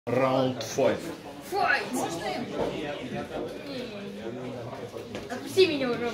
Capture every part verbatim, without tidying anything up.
Раунд файв. Файт! Отпусти меня уже.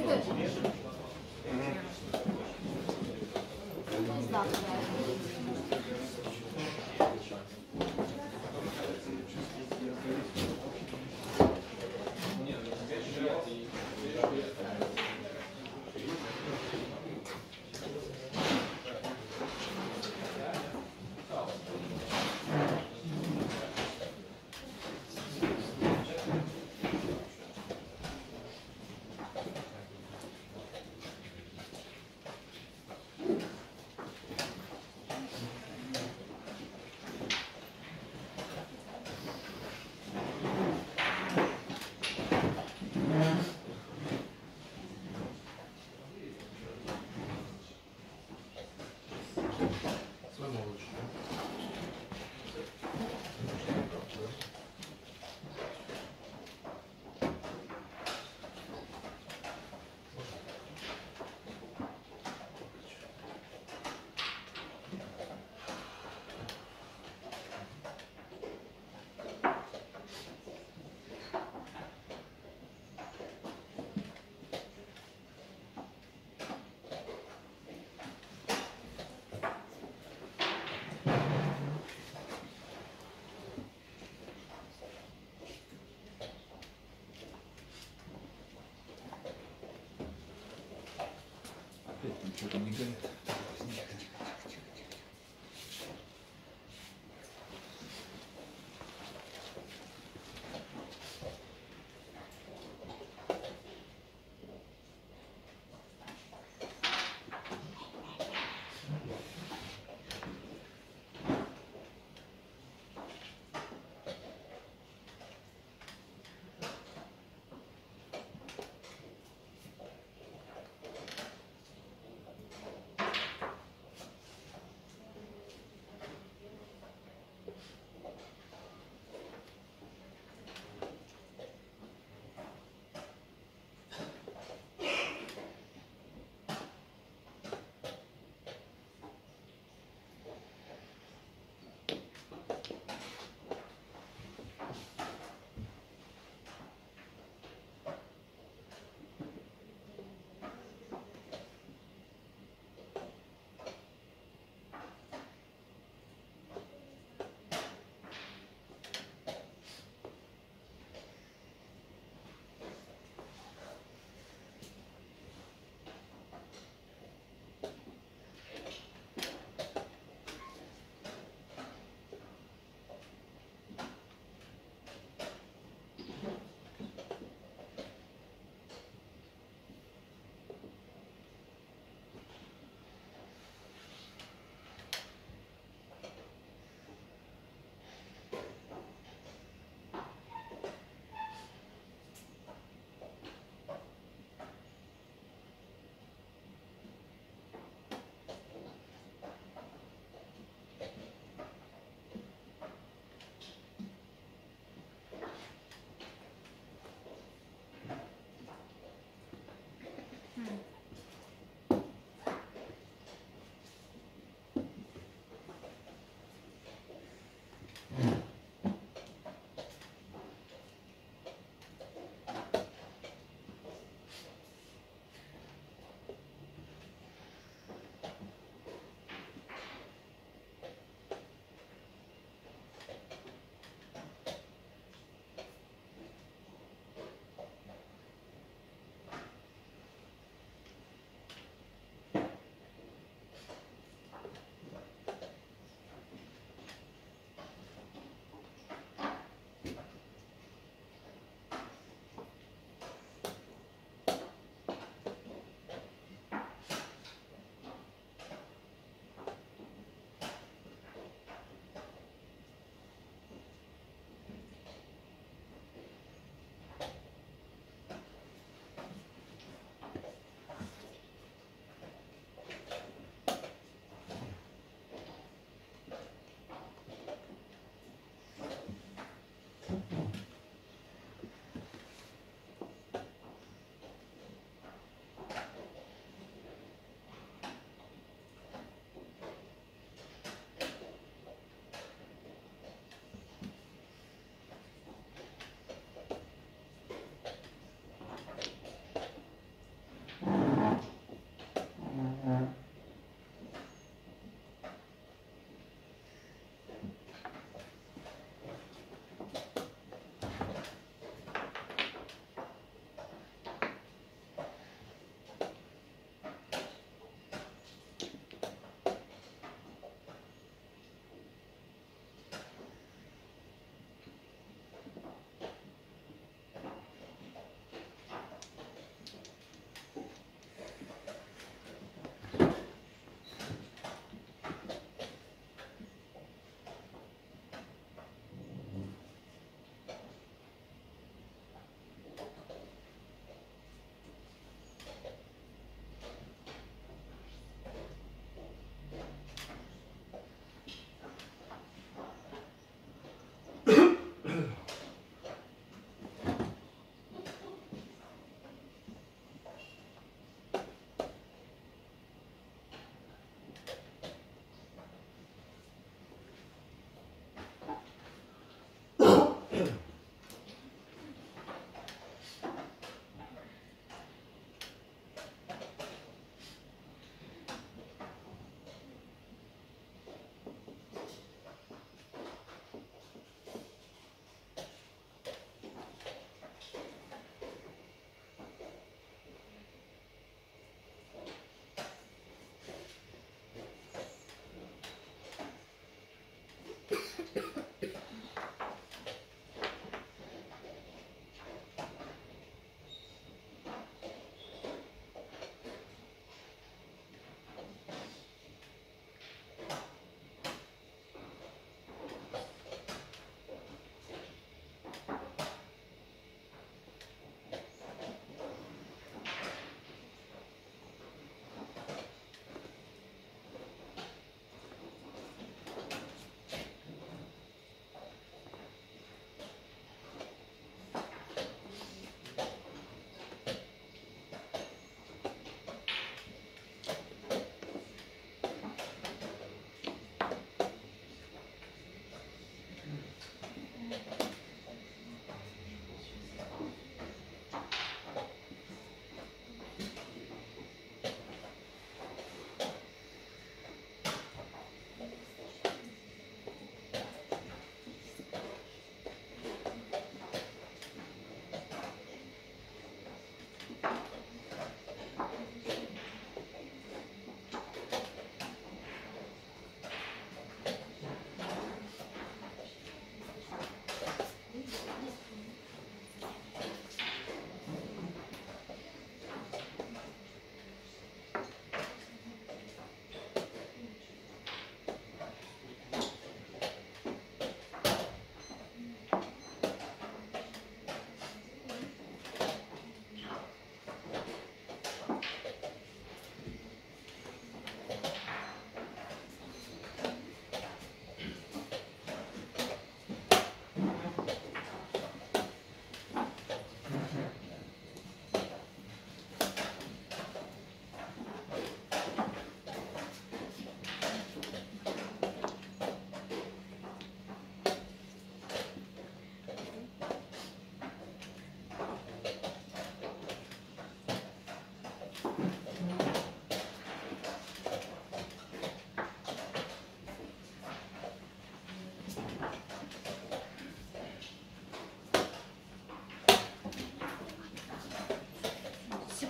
Что-то не горит.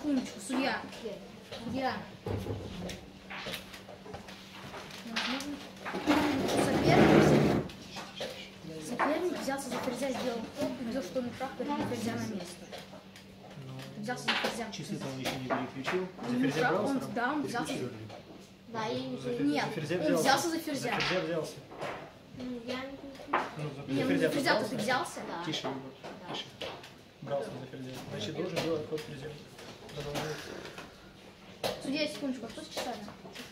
секундочку, судья. Судья. Соперник, соперник взялся за ферзя, сделал ход, увидел, что он прав, вернул ферзя на место. Взялся за ферзя. Часы-то он еще не переключил. За Он, ферзя прав, он, брался? да, он взялся. Да, я не За знаю. фер- Нет, за ферзя он взялся. взялся за ферзя. За ферзя взялся. Ну, я не Ну, за, Не, за ну ферзя за ферзя брался? ты взялся? Да. Тише, Егор, тише. Брался за ферзя. Значит, должен делать ход ферзя. Продолжай. Судья, секундочку, а что с часами?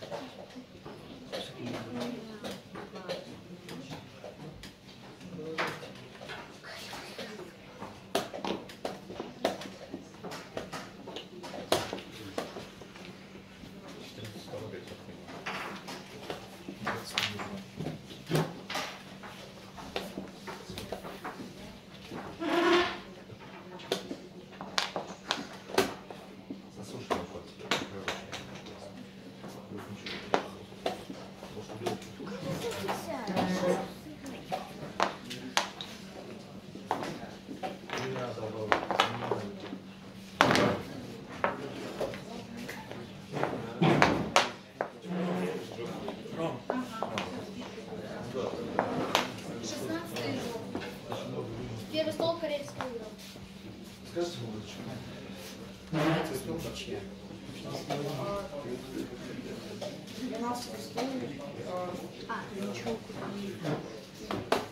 шестнадцатый жопа. Первый стол корейский выиграл. Скажите, может, двенадцатый стол. А, ничего.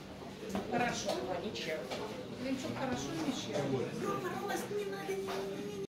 Хорошо, ничего. Венчук хорошо, Миша? Пожалуйста, не надо, не